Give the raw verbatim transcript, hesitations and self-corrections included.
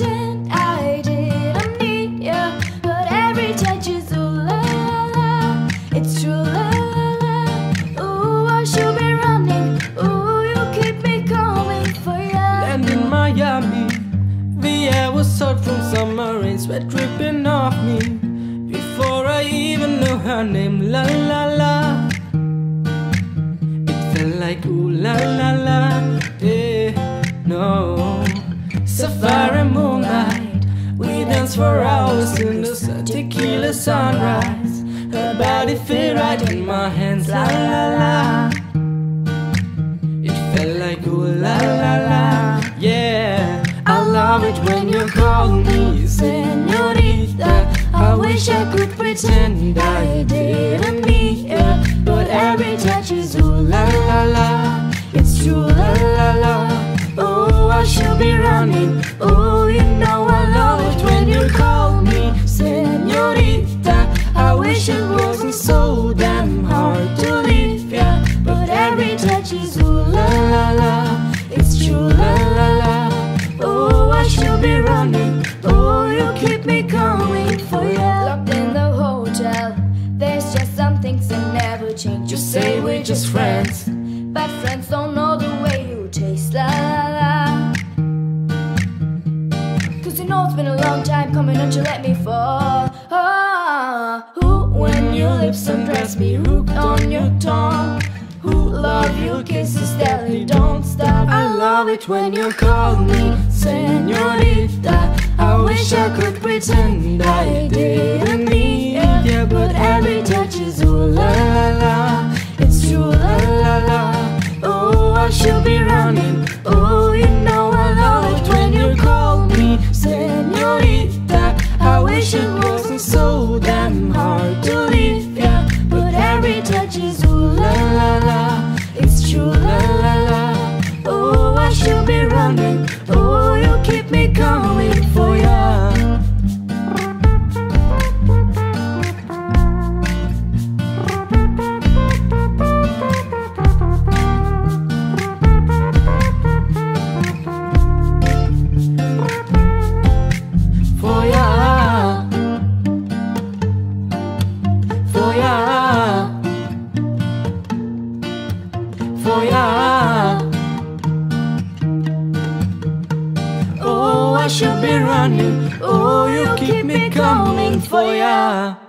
pretend I didn't need ya, but every touch is ooh la la la. It's true la la la. Ooh, I should be running. Ooh, you keep me coming for ya. Land in Miami, the air was hot from summer rain, sweat dripping off me before I even knew her name. La la la. It felt like ooh la la la. Yeah, no. Sapphire moonlight, we danced for hours in the sun, tequila sunrise. Her body fit right in my hands. La la la. It felt like ooh la la la. Yeah, I love it when you call me señorita. I wish I could pretend I didn't need ya, but every touch is ooh la la la. It's true la la la. Oh, I should be running. Oh, you know I love it when you call me señorita. I wish it wasn't so damn hard to leave ya, but every touch is ooh la la la. It's true la la la. Oh, I should be running. Oh, you keep me coming for ya. Locked in the hotel, there's just some things that never change. You say we're just friends, but friends don't know the way you taste. La la la. Cause you know it's been a long time coming, don't you let me fall. Ah, who when your lips undress me, hooked on your tongue. Who love your kisses steadily, don't stop. I love it when you call me señorita. I wish I could pretend I didn't need ya, but every touch is ooh la la la. It's true la la la. Oh, I should be running. Oh, you know I love it when you call me señorita. I wish it wasn't so damn hard to leave ya, but every touch is ooh la la la. It's true la la la. Oh, I should be running. Oh, you keep me coming for ya. For ya, for ya, for ya. Oh, I should be running. Oh, you keep me coming for ya.